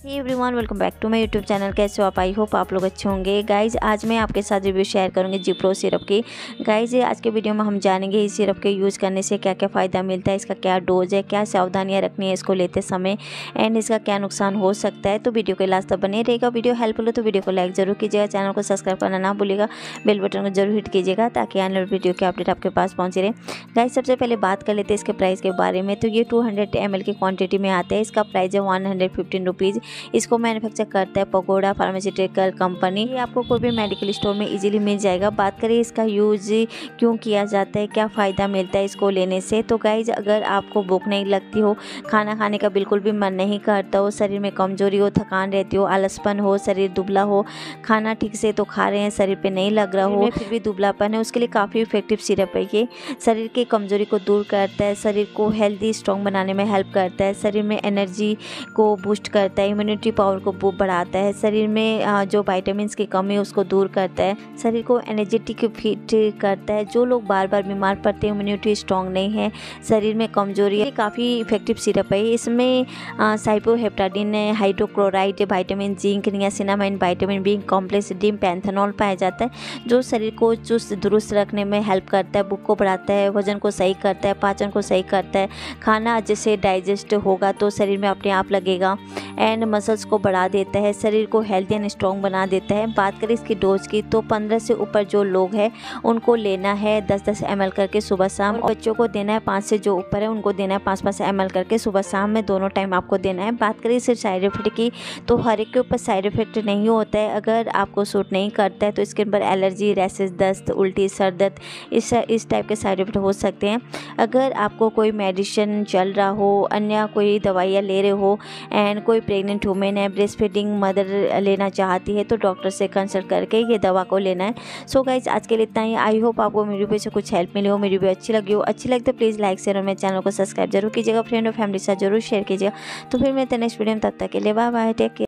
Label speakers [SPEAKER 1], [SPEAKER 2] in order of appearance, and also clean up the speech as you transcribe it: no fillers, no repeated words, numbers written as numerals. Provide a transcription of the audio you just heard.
[SPEAKER 1] Hey everyone, welcome back to my YouTube channel. कैसे हो आप? आई होप आप लोग अच्छे होंगे। गाइज आज मैं आपके साथ रिव्यू शेयर करूंगी जिप्रो सिरप की। गाइज आज के वीडियो में हम जानेंगे इस सिरप के यूज़ करने से क्या क्या फ़ायदा मिलता है, इसका क्या डोज है, क्या सावधानियां रखनी है इसको लेते समय, एंड इसका क्या नुकसान हो सकता है। तो वीडियो के लास्ट तक बने रहेगा। वीडियो हेल्पफुल हो तो वीडियो को लाइक जरूर कीजिएगा, चैनल को सब्सक्राइब करना ना भूलिएगा, बेल बटन को जरूर हिट कीजिएगा ताकि आने वाले वीडियो के अपडेट आपके पास पहुँचे रहे। गाइज सबसे पहले बात कर लेते हैं इसके प्राइस के बारे में। तो ये 200 ml की क्वान्टिटी में आता है। इसका प्राइस है 115 रुपीज़। इसको मैन्युफैक्चर करता है पगोड़ा फार्मास्यूटिकल कंपनी। ये आपको कोई भी मेडिकल स्टोर में इजीली मिल जाएगा। बात करें इसका यूज क्यों किया जाता है, क्या फ़ायदा मिलता है इसको लेने से। तो गाइज अगर आपको भूख नहीं लगती हो, खाना खाने का बिल्कुल भी मन नहीं करता हो, शरीर में कमजोरी हो, थकान रहती हो, आलसपन हो, शरीर दुबला हो, खाना ठीक से तो खा रहे हैं शरीर पे नहीं लग रहा हो, फिर भी दुबलापन है, उसके लिए काफ़ी इफेक्टिव सिरप है ये। शरीर की कमजोरी को दूर करता है, शरीर को हेल्दी स्ट्रॉन्ग बनाने में हेल्प करता है, शरीर में एनर्जी को बूस्ट करता है, इम्यूनिटी पावर को बढ़ाता है, शरीर में जो विटामिन्स की कमी है उसको दूर करता है, शरीर को एनर्जेटिक फिट करता है। जो लोग बार बार बीमार पड़ते हैं, इम्यूनिटी स्ट्रॉन्ग नहीं है, शरीर में कमजोरी है, काफ़ी इफेक्टिव सिरप है। इसमें cyproheptadine, hydrochloride, vitamin zinc, niacinamide, vitamin B complex, D panthenol पाया जाता है जो शरीर को चुस्त दुरुस्त रखने में हेल्प करता है, भूख को बढ़ाता है, वजन को सही करता है, पाचन को सही करता है, खाना जैसे डाइजेस्ट होगा तो शरीर में अपने आप लगेगा, एंड मसल्स को बढ़ा देता है, शरीर को हेल्दी एंड स्ट्रॉन्ग बना देता है। बात करें इसकी डोज की तो 15 से ऊपर जो लोग हैं उनको लेना है 10-10 ml करके सुबह शाम। बच्चों को देना है 5 से जो ऊपर है उनको देना है 5-5 ml करके सुबह शाम में, दोनों टाइम आपको देना है। बात करें सिर्फ साइड इफेक्ट की तो हर एक के ऊपर साइड इफेक्ट नहीं होता है। अगर आपको सूट नहीं करता है तो स्किन पर एलर्जी, रैशेस, दस्त, उल्टी, सर दर्द, इस टाइप के साइड इफेक्ट हो सकते हैं। अगर आपको कोई मेडिसिन चल रहा हो, अन्य कोई दवाइयाँ ले रहे हो, एंड कोई प्रेग्नेंट वुमेन है, ब्रेस्ट फीडिंग मदर लेना चाहती है तो डॉक्टर से कंसल्ट करके ये दवा को लेना है। सो गाइज आज के लिए इतना ही। आई होप आपको मेरी वीडियो से कुछ हेल्प मिली हो, मेरी वीडियो अच्छी लगी हो। अच्छी लगी तो प्लीज़ लाइक शेयर और मेरे चैनल को सब्सक्राइब जरूर कीजिएगा, फ्रेंड और फैमिली के साथ जरूर शेयर कीजिएगा। तो फिर मिलते हैं नेक्स्ट वीडियो में, तब तक के लिए बाय बाय, टेक केयर।